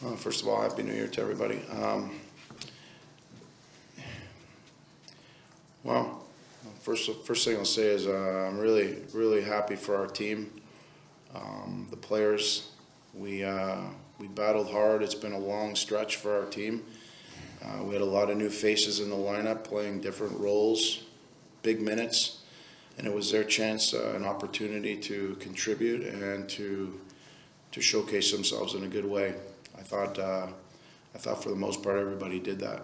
First of all, Happy New Year to everybody. Well, first thing I'll say is I'm really happy for our team, the players. We battled hard. It's been a long stretch for our team. We had a lot of new faces in the lineup playing different roles, big minutes, and it was their chance, an opportunity to contribute and to showcase themselves in a good way. I thought for the most part everybody did that.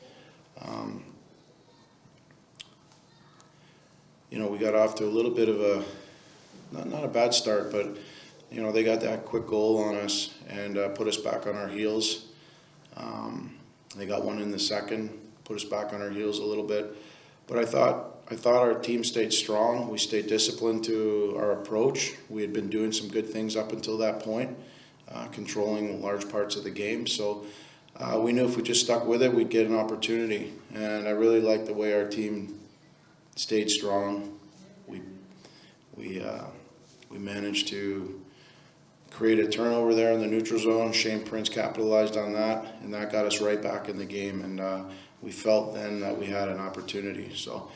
You know, we got off to a little bit of a not a bad start, but you know, they got that quick goal on us and put us back on our heels. They got one in the second, put us back on our heels a little bit. But I thought our team stayed strong. We stayed disciplined to our approach. We had been doing some good things up until that point, controlling large parts of the game. So we knew if we just stuck with it, we'd get an opportunity. And I really liked the way our team stayed strong. We managed to create a turnover there in the neutral zone. Shane Prince capitalized on that, and that got us right back in the game. And we felt then that we had an opportunity. So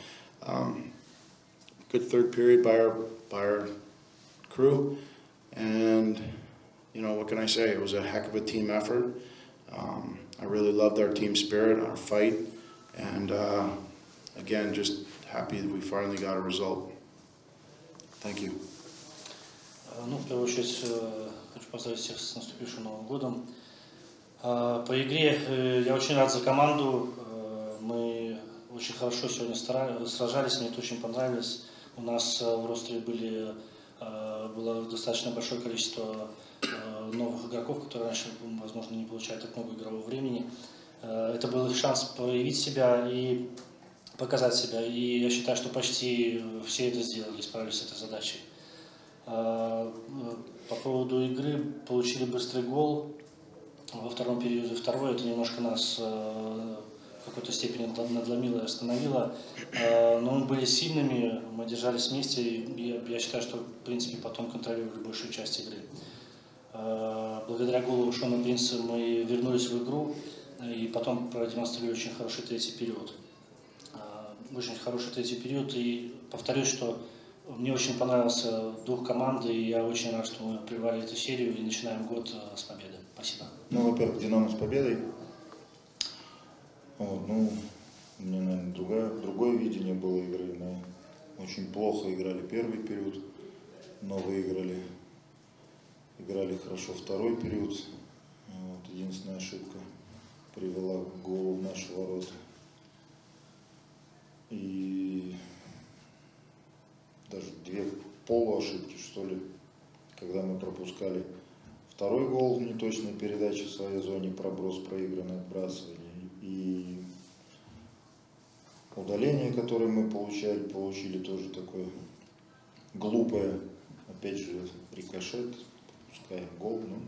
good third period by our crew. And you know, what can I say? It was a heck of a team effort. I really loved our team spirit, our fight, and again, just happy that we finally got a result. Thank you. Ну, в первую очередь, хочу поздравить всех с наступившим Новым годом. По игре я очень рад за команду. Мы очень хорошо сегодня сражались, мне это очень понравилось. У нас в ростере было достаточно большое количество новых игроков, которые раньше, возможно, не получали так много игрового времени. Это был их шанс проявить себя и показать себя. И я считаю, что почти все это сделали, справились с этой задачей. По поводу игры, получили быстрый гол во втором периоде. Второй, это немножко нас в какой-то степени надломило и остановило. Но мы были сильными, мы держались вместе, и я считаю, что в принципе потом контролировали большую часть игры. Благодаря голу Шона Принца мы вернулись в игру и потом продемонстрировали очень хороший третий период. Очень хороший третий период, и повторюсь, что мне очень понравился дух команды, и я очень рад, что мы прервали эту серию и начинаем год с победы. Спасибо. Ну, во-первых, «Динамо» с победой. Вот, ну, у меня, наверное, другое видение было игры. Мы очень плохо играли первый период, но выиграли. Играли хорошо второй период. Вот, единственная ошибка привела к голу в наши ворота. И даже две полуошибки, что ли, когда мы пропускали второй гол в неточной передаче в своей зоне, проброс проигранный, отбрасывали. И удаление, которое мы получили тоже такое глупое, опять же, рикошет, пропускаем гол. Ну,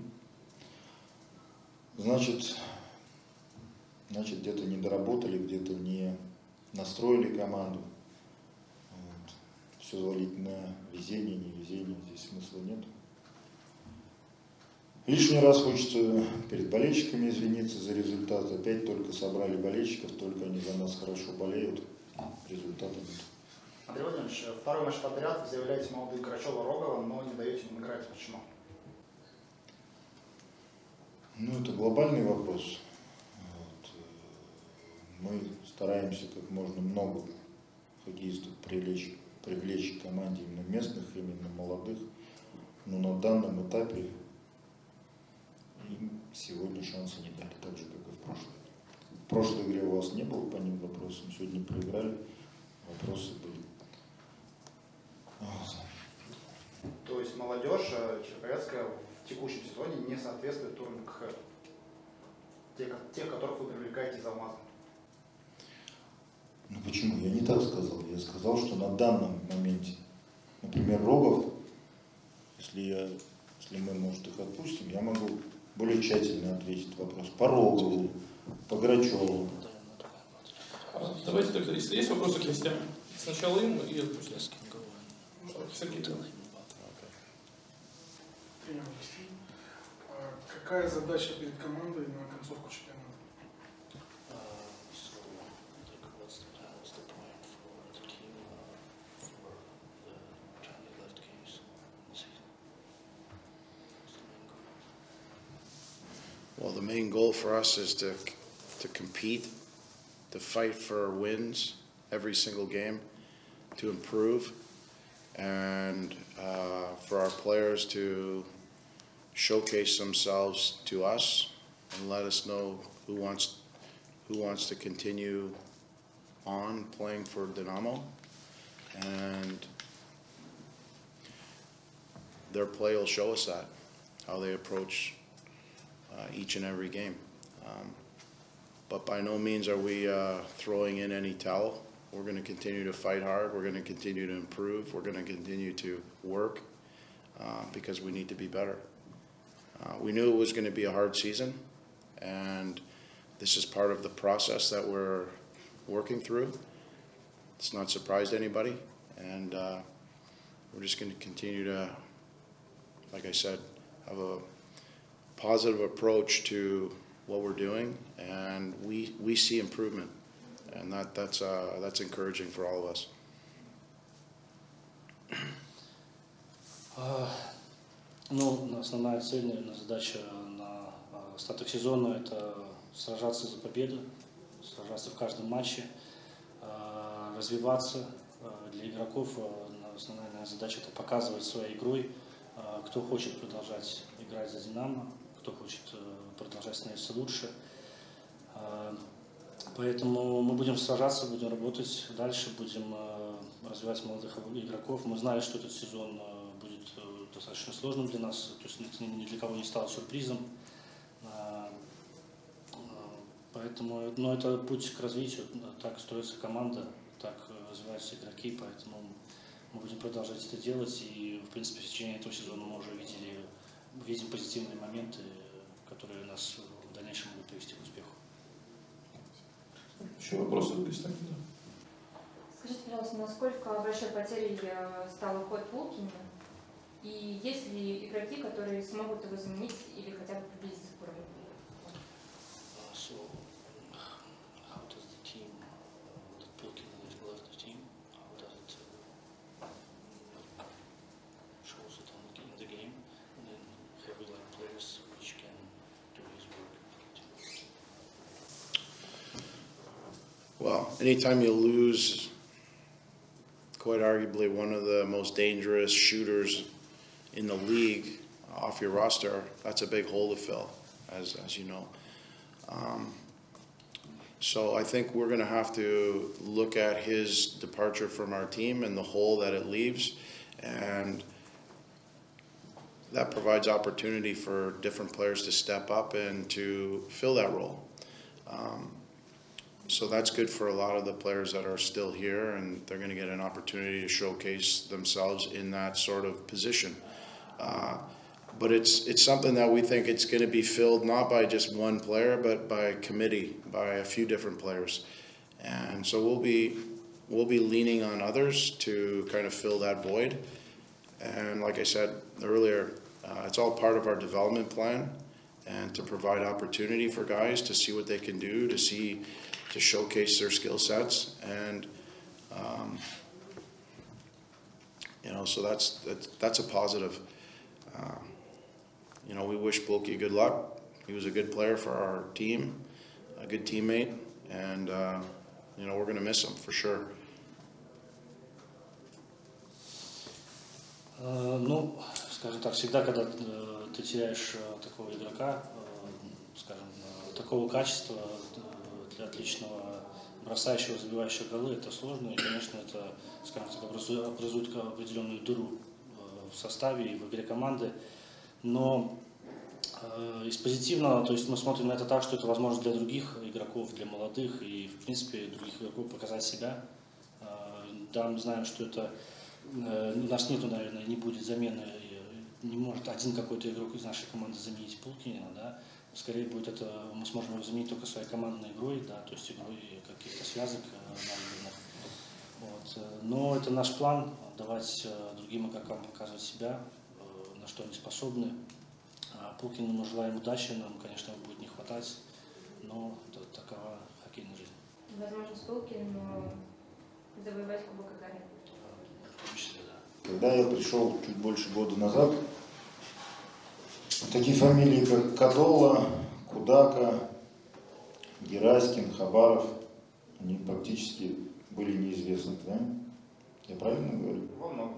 значит, где-то не доработали, где-то не настроили команду. Вот. Все звалить на везение, невезение, здесь смысла нет. Лишний раз хочется перед болельщиками извиниться за результат. Опять только собрали болельщиков, только они за нас хорошо болеют. Результата нет. Андрей Владимирович, второй матч подряд заявляете молодых Грачева-Рогова, но не даете им играть. Почему? Ну, это глобальный вопрос. Вот. Мы стараемся как можно много хоккеистов привлечь к команде именно местных, именно молодых. Но на данном этапе им сегодня шанса не дали, так же, как и в прошлой. В прошлой игре у вас не было по ним вопросов, сегодня проиграли, вопросы были. То есть молодежь череповецкая в текущем сезоне не соответствует уровню КХЛ? Тех, которых вы привлекаете из «Алмаза»? Ну почему? Я не так сказал. Я сказал, что на данном моменте, например, Рогов, если мы, может, их отпустим, я могу более тщательно ответить вопрос. По Рогову, по Грачеву. Давайте тогда, если есть вопросы к гостям, сначала им и отпустим. Сергей. Какая Какая задача перед командой на концовку чемпионата? So, like, what's the plan for the team for the Chinese last games in the season? What's the main goal? Well, the main goal for us is to compete, to fight for wins every single game, to improve, and for our players to showcase themselves to us and let us know who wants to continue on playing for Dynamo, and their play will show us that, how they approach each and every game. But by no means are we throwing in any towel. We're going to continue to fight hard. We're going to continue to improve. We're going to continue to work because we need to be better. We knew it was going to be a hard season, and this is part of the process that we're working through. It's not surprised anybody, and we're just going to continue to, like I said, have a positive approach to what we're doing, and we see improvement, and that's encouraging for all of us. Ну, основная цель, наверное, задача на остаток сезона – это сражаться за победу, сражаться в каждом матче, развиваться. Для игроков основная, наверное, задача – это показывать своей игрой, кто хочет продолжать играть за «Динамо», кто хочет продолжать становиться лучше. Поэтому мы будем сражаться, будем работать дальше, будем развивать молодых игроков. Мы знали, что этот сезон будет достаточно сложным для нас, то есть это ни для кого не стало сюрпризом. Поэтому, но это путь к развитию, так строится команда, так развиваются игроки, поэтому мы будем продолжать это делать. И, в принципе, в течение этого сезона мы уже видим позитивные моменты, которые нас в дальнейшем могут привести к успеху. Еще вопросы есть? Скажите, пожалуйста, насколько большой потерей стал уход Булкина? И есть ли игроки, которые смогут его заменить или хотя бы приблизиться к уровню? So, how does the team, that Pulkin left the team, how does it shows it in the game, and then have we like players which can do his work? Well, anytime you lose, quite arguably one of the most dangerous shooters in the league off your roster, that's a big hole to fill, as you know. So I think we're going to have to look at his departure from our team and the hole that it leaves, and that provides opportunity for different players to step up and to fill that role. So that's good for a lot of the players that are still here, and they're going to get an opportunity to showcase themselves in that sort of position. But it's something that we think it's going to be filled not by just one player, but by committee, by a few different players. And so we'll be leaning on others to kind of fill that void. And like I said earlier, it's all part of our development plan, and to provide opportunity for guys to see what they can do, to showcase their skill sets, and so that's a positive. We wish Bulky good luck. He was a good player for our team, a good teammate, and we're going to miss him for sure. Ну, скажем так, всегда, когда ты теряешь такого игрока, скажем, такого качества для отличного бросающего, забивающего голы, это сложно, и, конечно, это, скажем так, образует определенную дыру в составе и в игре команды. Но из позитивного, то есть мы смотрим на это так, что это возможность для других игроков, для молодых и, в принципе, других игроков показать себя. Да, мы знаем, что это у нас нету, наверное, не будет замены, не может один какой-то игрок из нашей команды заменить Пулкина, да. Скорее будет это, мы сможем его заменить только своей командной игрой, да, то есть игрой каких-то связок набранных. Вот. Но это наш план, давать другим игрокам показывать себя, на что они способны. Пулкину мы желаем удачи, нам, конечно, будет не хватать, но такова хоккейная жизнь. Возможно, с Пулкиным завоевать Кубок Гагарина. В том числе, да. Когда я пришел чуть больше года назад, такие фамилии, как Кадола, Кудака, Гераськин, Хабаров, они практически были неизвестны, да? Я правильно говорю? Во многом.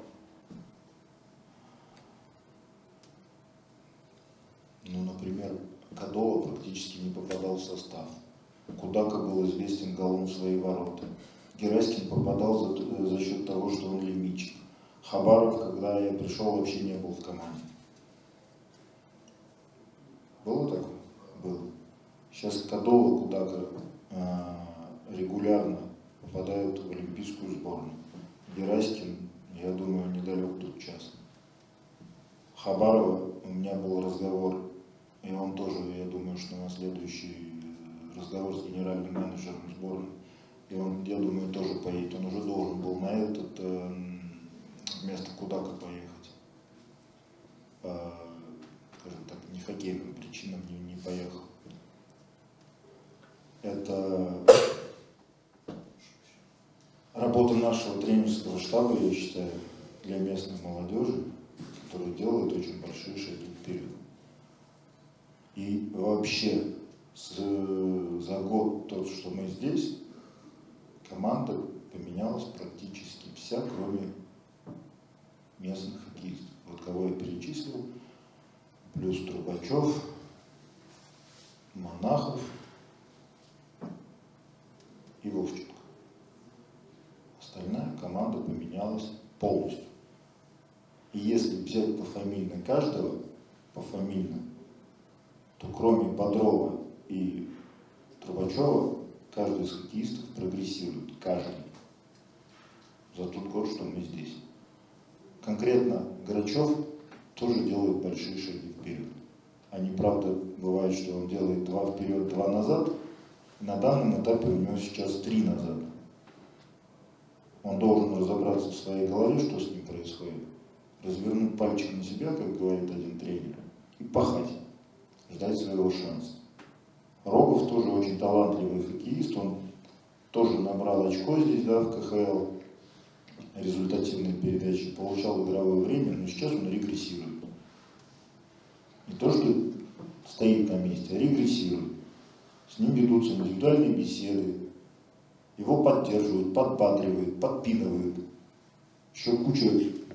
Ну, например, Кадола практически не попадал в состав. Кудака был известен голом в свои ворота. Гераськин попадал за счет того, что он лимитчик. Хабаров, когда я пришел, вообще не был в команде. Было такое? Было. Сейчас Кадола, Кудака регулярно попадают в олимпийскую сборную. Гераськин, я думаю, недалек тут час. Хабарова, у меня был разговор, и он тоже, я думаю, что на следующий разговор с генеральным менеджером сборной, и он, я думаю, тоже поедет. Он уже должен был на этот вместо Кудака поехать. По, скажем так, не хоккейным причинам не поехал. Это работа нашего тренерского штаба, я считаю, для местной молодежи, которая делает очень большие шаги вперед. И вообще за год, то, что мы здесь, команда поменялась практически вся, кроме местных хоккеистов. Вот кого я перечислил, плюс Трубачев, Монахов и Вовченко. Остальная команда поменялась полностью. И если взять пофамильно каждого, пофамильно, то кроме Бодрова и Трубачева, каждый из хоккеистов прогрессирует. Каждый. За тот год, что мы здесь. Конкретно Грачев тоже делает большие шаги вперед. Они, правда, бывает, что он делает 2 вперед, 2 назад. На данном этапе у него сейчас 3 назад. Он должен разобраться в своей голове, что с ним происходит. Развернуть пальчик на себя, как говорит один тренер, и пахать, ждать своего шанса. Рогов тоже очень талантливый хоккеист, он тоже набрал очко здесь, да, в КХЛ, результативной передачи, получал игровое время, но сейчас он регрессирует. Не то, что стоит на месте, а регрессирует. С ним ведутся индивидуальные беседы, его поддерживают, подбадривают, подпинывают. Еще куча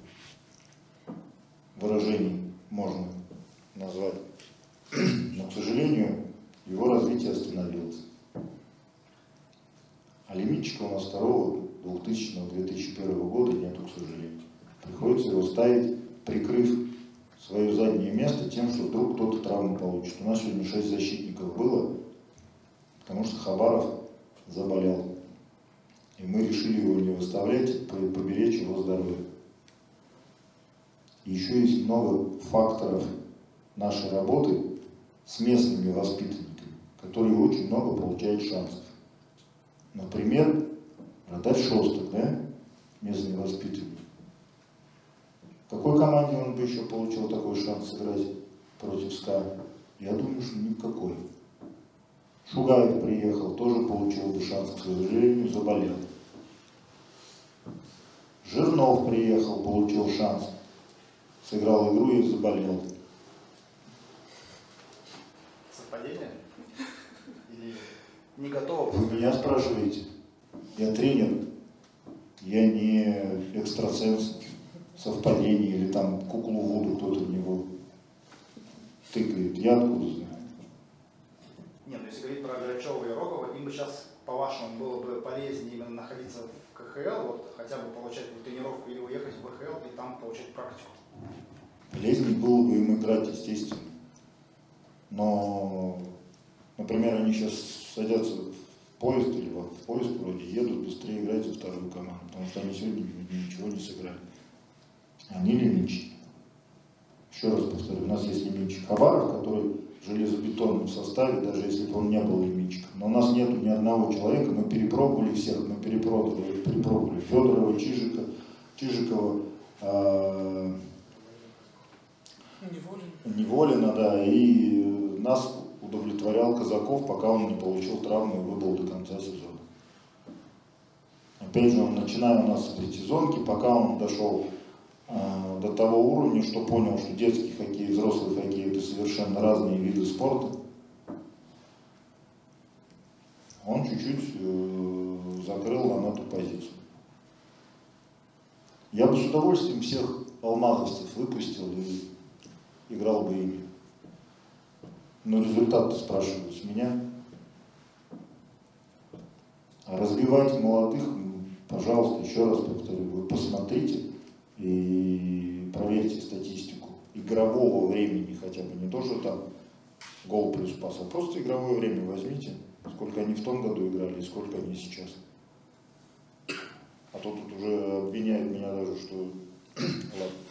выражений можно назвать. Но, к сожалению, его развитие остановилось. А лимитчика у нас второго 2000-2001 года нету, к сожалению. Приходится его ставить, прикрыв свое заднее место тем, что вдруг кто-то травму получит. У нас сегодня 6 защитников было, потому что Хабаров заболел. И мы решили его не выставлять, поберечь его здоровье. И еще есть много факторов нашей работы с местными воспитанниками, которые очень много получают шансов. Например, вратарь Шостак, да, местный воспитанник. В какой команде он бы еще получил такой шанс сыграть против СКА? Я думаю, что ни в какой. Шугаев приехал, тоже получил бы шанс, к сожалению, заболел. Жирнов приехал, получил шанс, сыграл игру и заболел. Совпадение? Или не готово? Вы меня спрашиваете? Я тренер, я не экстрасенс, совпадение или там куклу Вуду кто-то в него тыкает. Я откуда знаю? Нет, ну если говорить про Грачева и Рогова, им бы сейчас, по-вашему, было бы полезнее именно находиться в КХЛ, вот хотя бы получать тренировку или уехать в БХЛ и там получать практику? Полезнее было бы им играть, естественно. Но, например, они сейчас садятся в поезд или в поезд вроде едут, быстрее играть за вторую команду, потому что они сегодня ничего не сыграли. Они лимитчики. Еще раз повторю, у нас есть лимитчик Хабаров, который в железобетонном составе, даже если бы он не был лимитчиком. Но у нас нету ни одного человека, мы перепробовали всех, мы перепробовали Федорова, Чижикова, Неволина, да, и нас удовлетворял Казаков, пока он не получил травму и выбыл до конца сезона. Опять же, он, начиная у нас с предсезонки, пока он дошел до того уровня, что понял, что детский хоккей и взрослый хоккей — это совершенно разные виды спорта, он чуть-чуть закрыл нам эту позицию. Я бы с удовольствием всех алмазовцев выпустил и играл бы ими. Но результат-то спрашивают с меня. А разбивать молодых, пожалуйста, еще раз повторю, вы посмотрите и проверьте статистику игрового времени хотя бы. Не то, что там гол плюс пас, а просто игровое время возьмите. Сколько они в том году играли и сколько они сейчас. А то тут уже обвиняют меня даже, что... Ладно.